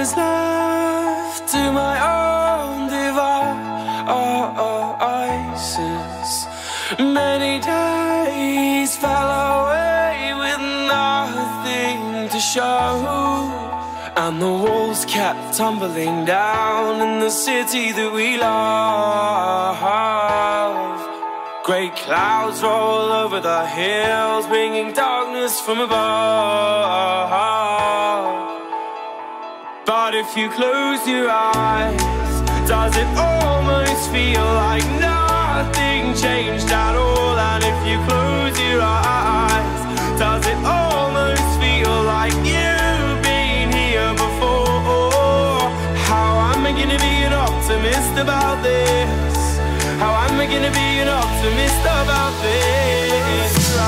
was left to my own devices. Many days fell away with nothing to show, and the walls kept tumbling down in the city that we love. Great clouds roll over the hills, bringing darkness from above. But if you close your eyes, does it almost feel like nothing changed at all? And if you close your eyes, does it almost feel like you've been here before? How am I gonna be an optimist about this? How am I gonna be an optimist about this?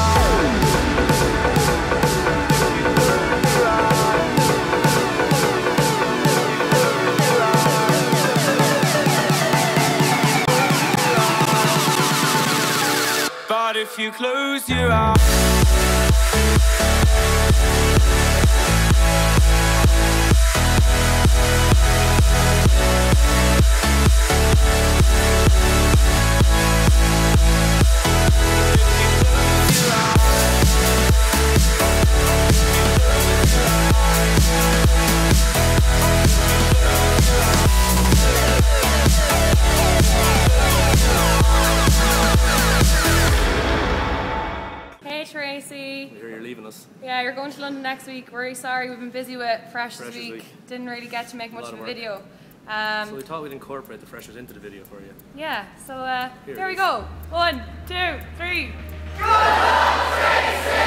But if you close your eyes, Tracy. I hear you're leaving us. Yeah, you're going to London next week. We're really sorry, we've been busy with Fresh this week. Didn't really get to make much of a video. So we thought we'd incorporate the Freshers into the video for you. Yeah, so there we go. 1, 2, 3. Go, Tracy!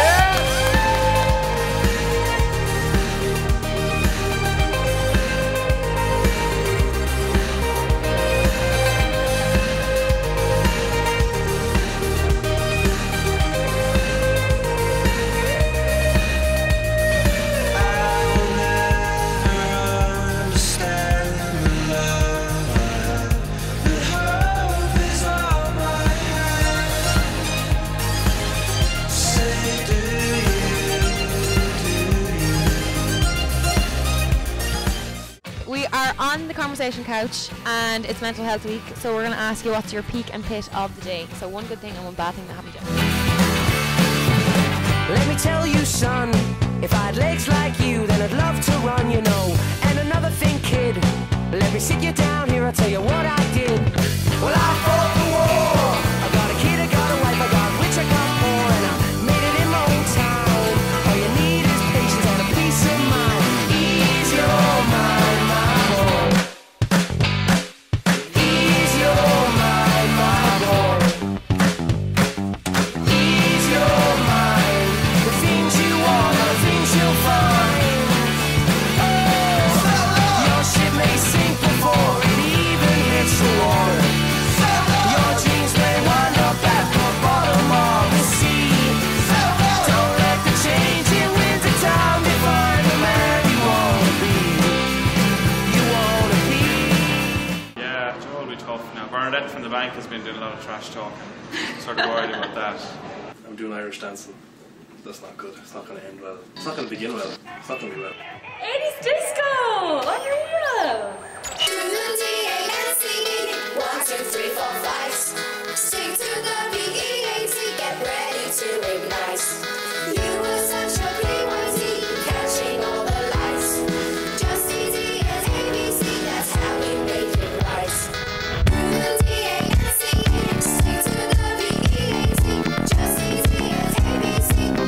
We are on the conversation couch and it's Mental Health Week, so we're going to ask you what's your peak and pit of the day. So one good thing and one bad thing that happened to you. Let me tell you, son, if I had legs like you, then I'd love to run, you know. And another thing, kid, let me sit you down here, I'll tell you what I did. Well, I fought the war. I got a kid, I got a wife, I got rich, I got poor, and I made it in my own town. All you need is patience and a peace of mind. Ease your mind, my boy. Ease your mind, my boy. Ease your mind. The things you want are the things you'll find. Your ship may sink before it even hits the water. Your dreams may wind up at the bottom of the sea. Don't let the change in winter time define the man you wanna be. You wanna be. Yeah, it's totally tough now. Bernadette from the bank has been doing a lot of trash talk. Sort of worried about that. I'm doing Irish dancing. That's not good. It's not going to end well. It's not going to begin well. It's not going to be well. 80s disco! Unreal! DCU 1, 2, 3, 4, 5. Stick to the BEAT, get ready to ignite. You were such a PYT, catching all the lights. Just easy as ABC, that's how we make it right. Stick to the BEAT, just easy as ABC.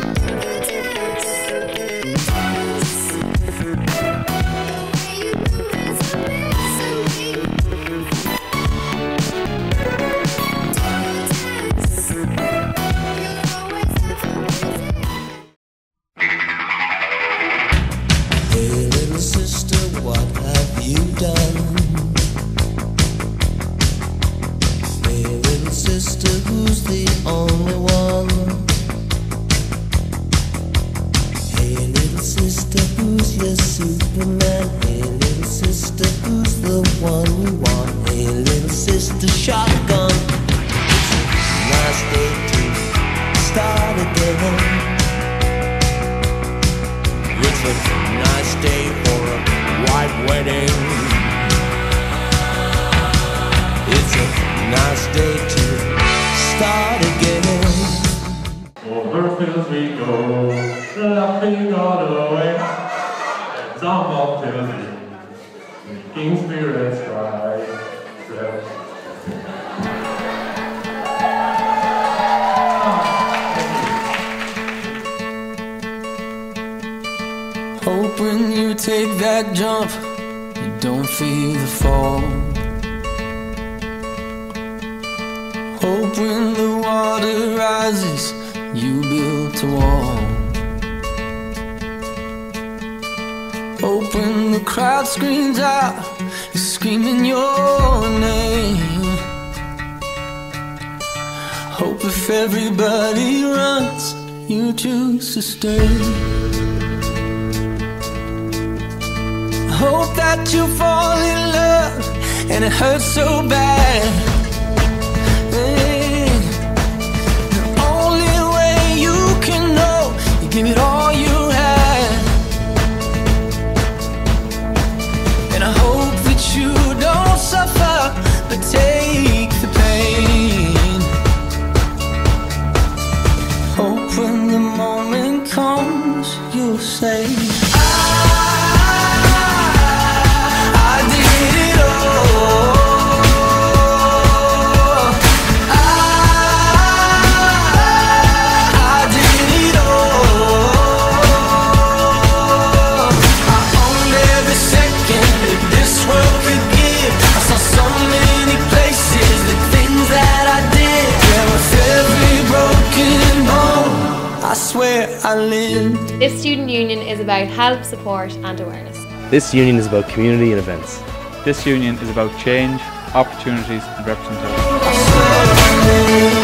Superman, hey little sister, who's the one you want? Hey little sister, shotgun. It's a nice day to start again. It's a nice day for a white day to start again. Over fields we go, laughing all the way, and some of the making spirits rise. Hope when you take that jump, you don't feel the fall. Hope when the water rises, you built a wall. Hope when the crowd screams out, you're screaming your name. Hope if everybody runs, you choose to stay. Hope that you fall in love and it hurts so bad. Hey, the only way you can know, you give it all you had. And I hope that you don't suffer, but take the pain. Hope when the moment comes, you'll say, I lived. This student union is about help, support and awareness. This union is about community and events. This union is about change, opportunities and representation. I